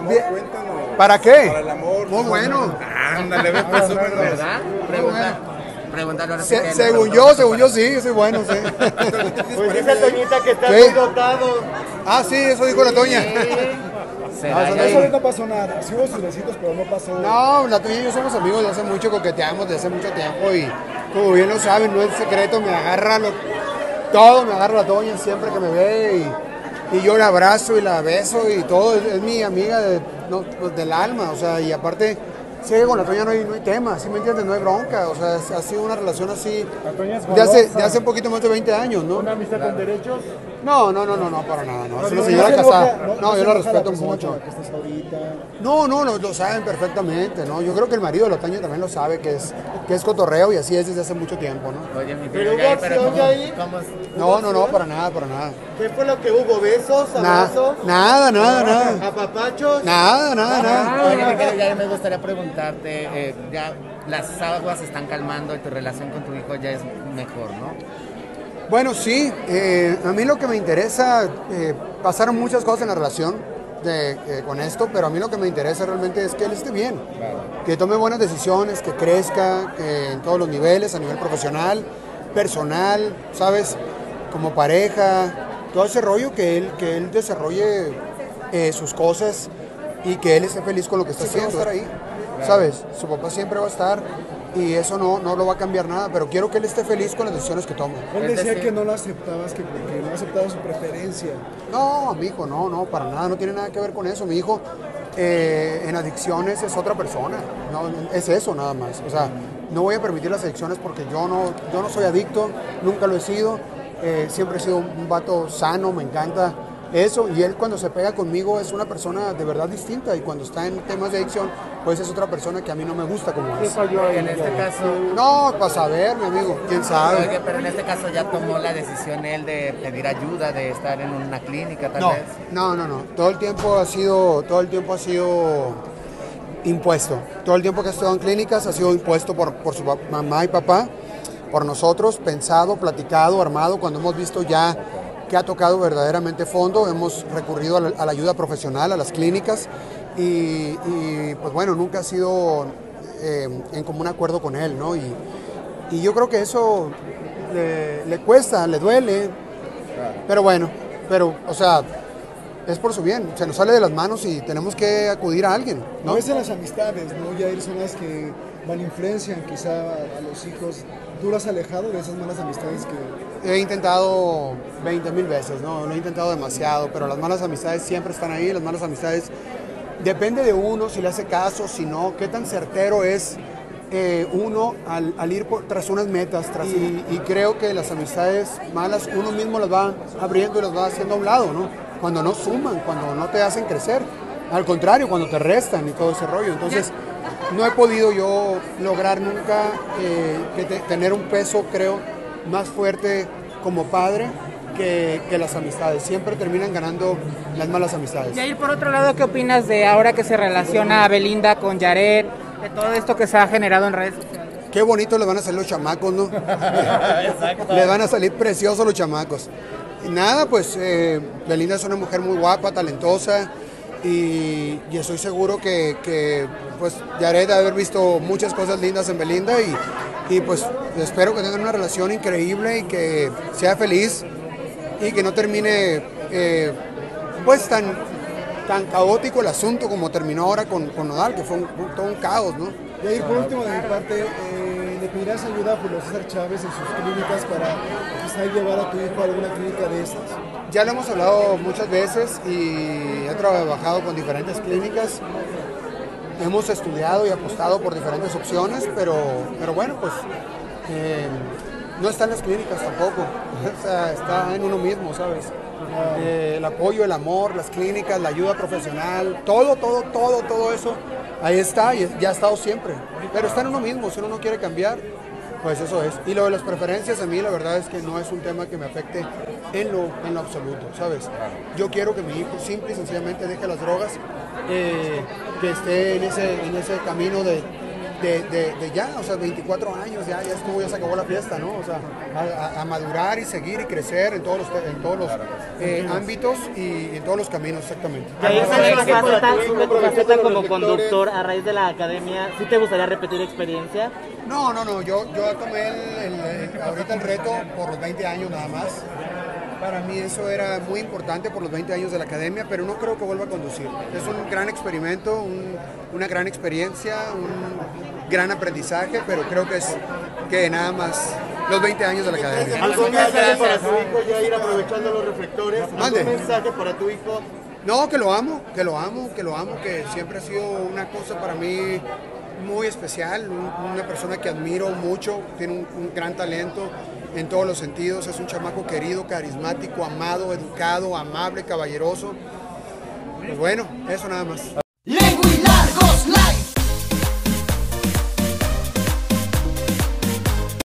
Bien. Cuéntanos. ¿Para qué? Para el amor. Muy bueno. Ándale, ve, presúmenos. ¿Verdad? Pregúntalo ahora sí que Según yo sí, soy bueno, sí. Pues dice Toñita que está Sí. muy dotado. Ah, sí, eso dijo la Toña. ¿Será No, ya? eso No pasó nada, sí hubo sus besitos, pero no pasó. No, la Toña y yo somos amigos de hace mucho, coqueteamos de hace mucho tiempo y como bien lo saben, no es secreto, todo me agarra la Toña siempre que me ve y yo la abrazo y la beso y todo, es mi amiga pues, del alma, o sea, y aparte, sé que con la Toña no hay tema, ¿sí me entiendes? No hay bronca, o sea, ha sido una relación así La Toña es de hace un poquito más de 20 años, ¿no? ¿Una amistad con derechos? No, para nada, no. Es una señora casada. No, yo la respeto mucho. Que estás ahorita. No, lo saben perfectamente, ¿no? Yo creo que el marido de la Toña también lo sabe, que es cotorreo y así es desde hace mucho tiempo, ¿no? Oye, mi Pero tío hubo Yair, pero acción, Yair. No, para nada. ¿Qué fue lo que hubo? ¿Besos? ¿Abrazos? Nada. ¿Apapachos? Nada. Oye, mi querido Yair, me gustaría preguntarte, ya las aguas se están calmando y tu relación con tu hijo ya es mejor, ¿no? Bueno, sí, a mí lo que me interesa, pasaron muchas cosas en la relación con esto, pero a mí lo que me interesa realmente es que él esté bien, que tome buenas decisiones, que crezca en todos los niveles, a nivel profesional, personal, ¿sabes? Como pareja, todo ese rollo que él desarrolle sus cosas y que él esté feliz con lo que está haciendo. Estar ahí, ¿sabes? Su papá siempre va a estar y eso no lo va a cambiar nada, pero quiero que él esté feliz con las decisiones que toma. Él decía que no lo aceptabas, que porque no aceptaba su preferencia. No, mi hijo, no, para nada, no tiene nada que ver con eso. Mi hijo en adicciones es otra persona, no, es eso nada más. O sea, no voy a permitir las adicciones porque yo no soy adicto, nunca lo he sido, siempre he sido un vato sano, me encanta eso, y él cuando se pega conmigo es una persona de verdad distinta y cuando está en temas de adicción pues es otra persona que a mí no me gusta como es. En este caso... No, para saber, mi amigo, quién sabe. Oye, pero en este caso ya tomó la decisión él de pedir ayuda, de estar en una clínica tal vez. No. Todo el tiempo ha sido impuesto. Todo el tiempo que ha estado en clínicas ha sido impuesto por su mamá y papá, por nosotros, pensado, platicado, armado. Cuando hemos visto ya que ha tocado verdaderamente fondo, hemos recurrido a la ayuda profesional, a las clínicas y pues bueno, nunca ha sido en común acuerdo con él, ¿no? Y yo creo que eso le cuesta, le duele, pero bueno, o sea, es por su bien, se nos sale de las manos y tenemos que acudir a alguien, ¿no? A veces las amistades, ¿no? Yair, son las que influencian quizá a los hijos. ¿Tú lo has alejado de esas malas amistades que...? He intentado 20,000 veces, ¿no? Lo he intentado demasiado, pero las malas amistades siempre están ahí, las malas amistades depende de uno, si le hace caso, si no, qué tan certero es uno al ir tras unas metas, y creo que las amistades malas uno mismo las va abriendo y las va haciendo a un lado, ¿no? Cuando no suman, cuando no te hacen crecer, al contrario, cuando te restan y todo ese rollo. Entonces, no he podido yo lograr nunca tener un peso, creo, más fuerte como padre que las amistades. Siempre terminan ganando las malas amistades. Yair, por otro lado, ¿qué opinas de ahora que se relaciona a Belinda con Yaret, de todo esto que se ha generado en redes sociales? Qué bonito les van a salir los chamacos, ¿no? Exacto. Les van a salir preciosos los chamacos. Y nada, pues Belinda es una mujer muy guapa, talentosa y estoy seguro que pues Yaret debe haber visto muchas cosas lindas en Belinda y pues espero que tengan una relación increíble y que sea feliz y que no termine pues tan caótico el asunto como terminó ahora con Nodal, que fue todo un caos, ¿no? Yair, por último de mi parte, ¿le pedirás ayuda a Julio César Chávez en sus clínicas para quizá llevar a tu hijo a alguna clínica de estas? Ya lo hemos hablado muchas veces y he trabajado con diferentes clínicas. Hemos estudiado y apostado por diferentes opciones, pero bueno, pues no está en las clínicas tampoco. O sea, está en uno mismo, ¿sabes? El apoyo, el amor, las clínicas, la ayuda profesional, todo eso, ahí está y ya ha estado siempre. Pero está en uno mismo, si uno no quiere cambiar, pues eso es. Y lo de las preferencias, a mí la verdad es que no es un tema que me afecte en lo absoluto, ¿sabes? Yo quiero que mi hijo simple y sencillamente deje las drogas, que esté en ese camino de ya, o sea, 24 años, ya estuvo, ya se acabó la fiesta, ¿no? O sea, a madurar y seguir y crecer en todos los ámbitos y en todos los caminos, exactamente. Jair, sobre tu faceta como conductor a raíz de la academia, ¿sí te gustaría repetir experiencia? No, yo tomé ahorita el reto por los 20 años nada más. Para mí eso era muy importante por los 20 años de la academia, pero no creo que vuelva a conducir. Es un gran experimento, una gran experiencia, un gran aprendizaje, pero creo que nada más los 20 años de la academia. ¿Algún mensaje para tu hijo, Jair, aprovechando los reflectores? Mande. ¿Algún mensaje para tu hijo? No, que lo amo, que siempre ha sido una cosa para mí muy especial, una persona que admiro mucho, tiene un gran talento en todos los sentidos, es un chamaco querido, carismático, amado, educado, amable, caballeroso. Pues bueno, eso nada más.